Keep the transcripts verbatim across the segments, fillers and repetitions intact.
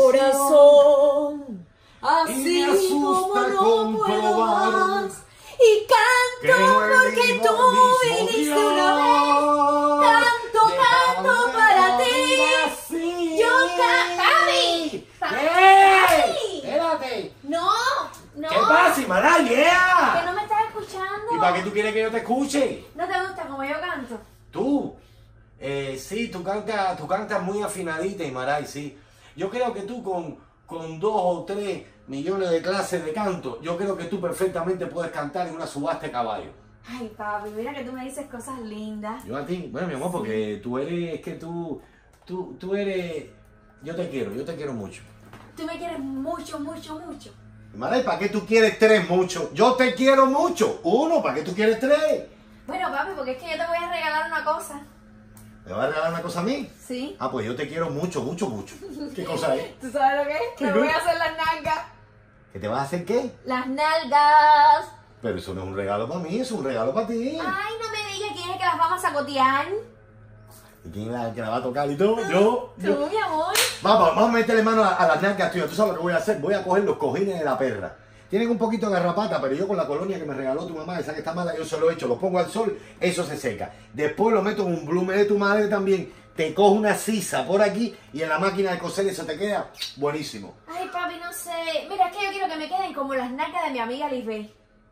corazón, así y me asusta como no puedo comprobar más. Y que canto no he porque vivido tú el mismo viniste Dios. una vez. Canto, canto Déjame para morir ti. así. Yo canto. ¡Papi! ¿Qué? Espérate. No, no. ¿Qué pasa, Imara? Que Yeah. no me estás escuchando. ¿Y para qué tú quieres que yo te escuche? ¿No te gusta como yo canto? Tú, eh, sí, tú cantas, tú cantas muy afinadita, Imaray, sí. Yo creo que tú con, con dos o tres millones de clases de canto, yo creo que tú perfectamente puedes cantar en una subasta de caballo. Ay, papi, mira que tú me dices cosas lindas. Yo a ti, bueno, mi amor, porque tú eres, es que tú, tú, tú eres, yo te quiero, yo te quiero mucho. Tú me quieres mucho, mucho, mucho. Imaray, ¿para qué tú quieres tres mucho? Yo te quiero mucho. Uno, ¿para qué tú quieres tres? Bueno, papi, porque es que yo te voy a regalar una cosa. ¿Me vas a regalar una cosa a mí? ¿Sí? Ah, pues yo te quiero mucho, mucho, mucho. ¿Qué cosa es? ¿Tú sabes lo que es? ¿Qué Te qué? voy a hacer las nalgas. ¿Que te vas a hacer qué? Las nalgas. Pero eso no es un regalo para mí, es un regalo para ti. Ay, no me digas quién es que las vamos a sacotear. ¿Y quién es la que la va a tocar y todo? Yo, Tú, yo. mi amor. Vamos, vamos a meterle mano a, a las nalgas tuyas. ¿Tú sabes lo que voy a hacer? Voy a coger los cojines de la perra. Tienen un poquito de garrapata, pero yo con la colonia que me regaló tu mamá, esa que está mala, yo se lo echo, lo pongo al sol, eso se seca. Después lo meto en un blume de tu madre también, te cojo una sisa por aquí y en la máquina de coser eso te queda buenísimo. Ay, papi, no sé. Mira, es que yo quiero que me queden como las nalgas de mi amiga Lisbeth.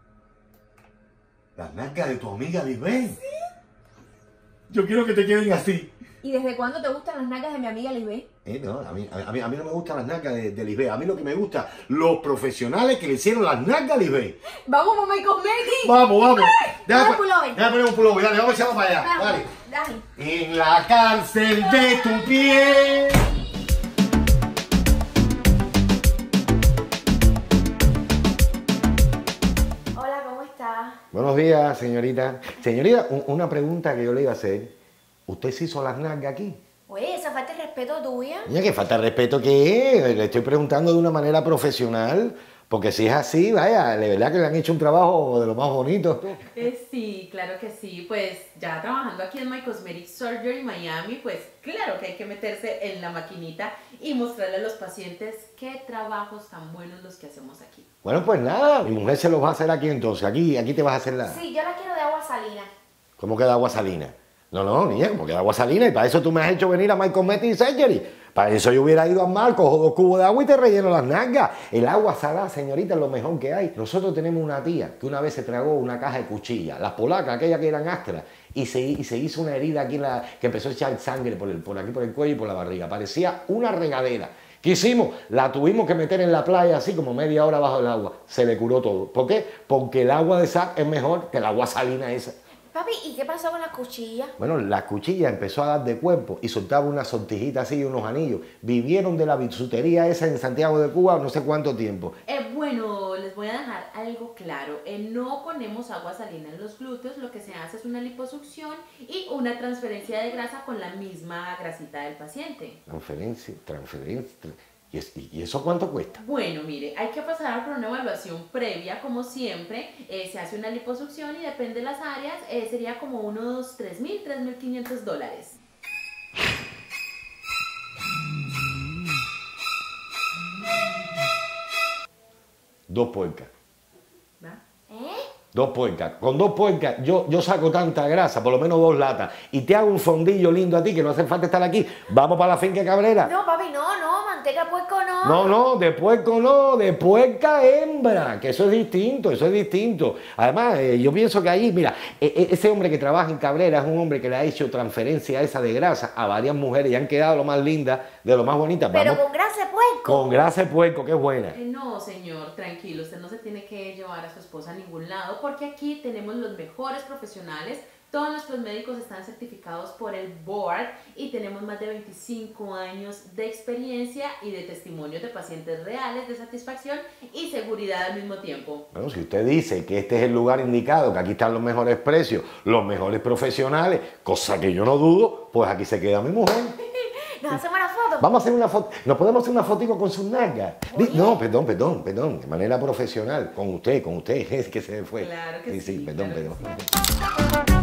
Las nalgas de tu amiga Lisbeth. ¿Sí? Yo quiero que te queden así. ¿Y desde cuándo te gustan las nalgas de mi amiga Lisbeth? Eh, no, a mí, a, mí, a mí no me gustan las nalgas de, de Lisbeth. A mí lo que me gusta, los profesionales que le hicieron las nalgas a Lisbeth. ¡Vamos, mamá y cosméticos! Vamos, vamos. Dame Déjame un pullover. déjame poner un pullover, dale, vamos a echarlo para allá. Vamos, Dale. dale. En la cárcel de tu piel. Hola, ¿cómo estás? Buenos días, señorita. Señorita, un- una pregunta que yo le iba a hacer. ¿Usted se hizo las nalgas aquí? Oye, esa falta de respeto tuya. Mira, que falta de respeto que es. Le estoy preguntando de una manera profesional. Porque si es así, vaya, de verdad que le han hecho un trabajo de lo más bonito. Eh, sí, claro que sí, pues ya trabajando aquí en My Cosmetic Surgery Miami, pues claro que hay que meterse en la maquinita y mostrarle a los pacientes qué trabajos tan buenos los que hacemos aquí. Bueno, pues nada, mi mujer se los va a hacer aquí entonces. Aquí, aquí te vas a hacer la... Sí, yo la quiero de agua salina. ¿Cómo queda agua salina? No, no, niña, ¿cómo queda agua salina? Y para eso tú me has hecho venir a My Cosmetic Surgery. Para eso yo hubiera ido a mar, cojo dos cubos de agua y te relleno las nalgas. El agua salada, señorita, es lo mejor que hay. Nosotros tenemos una tía que una vez se tragó una caja de cuchillas, las polacas, aquellas que eran ásteras, y se, y se hizo una herida aquí en la, que empezó a echar sangre por, el, por aquí, por el cuello y por la barriga. Parecía una regadera. ¿Qué hicimos? La tuvimos que meter en la playa así como media hora bajo el agua. Se le curó todo. ¿Por qué? Porque el agua de sal es mejor que el agua salina esa. Papi, ¿y qué pasó con la cuchilla? Bueno, la cuchilla empezó a dar de cuerpo y soltaba unas sortijitas así y unos anillos. Vivieron de la bisutería esa en Santiago de Cuba no sé cuánto tiempo. Eh, bueno, les voy a dejar algo claro. Eh, no ponemos agua salina en los glúteos, lo que se hace es una liposucción y una transferencia de grasa con la misma grasita del paciente. Transferencia, transferencia. ¿Y, es- y eso cuánto cuesta? Bueno, mire, hay que pasar por una evaluación previa, como siempre. Eh, se hace una liposucción y depende de las áreas, eh, sería como unos tres mil, tres mil quinientos dólares. Dos puercas. ¿Va? ¿Eh? Dos puercas. Con dos puercas yo, yo saco tanta grasa, por lo menos dos latas, y te hago un fondillo lindo a ti, que no hace falta estar aquí. Vamos para la finca Cabrera. No, papi, no, no, manteca puerco no. No, no, de puerco no, de puerca hembra, que eso es distinto, eso es distinto. Además, eh, yo pienso que ahí, mira, eh, eh, ese hombre que trabaja en Cabrera es un hombre que le ha hecho transferencia esa de grasa a varias mujeres y han quedado lo más lindas, de lo más bonitas. Pero Vamos, con grasa de puerco. con grasa de puerco, que es buena. Eh, no, señor, tranquilo, usted no se tiene que llevar a su esposa a ningún lado porque aquí tenemos los mejores profesionales. Todos nuestros médicos están certificados por el board y tenemos más de veinticinco años de experiencia y de testimonios de pacientes reales, de satisfacción y seguridad al mismo tiempo. Bueno, si usted dice que este es el lugar indicado, que aquí están los mejores precios, los mejores profesionales, cosa que yo no dudo, pues aquí se queda mi mujer. ¿Nos hacemos la foto? Vamos a hacer una foto, ¿nos podemos hacer una fotico con sus nalgas? Di- Oye. No, perdón, perdón, perdón, de manera profesional, con usted, con usted, es que se me fue. Claro que sí. sí, Sí, perdón, claro que perdón. sí.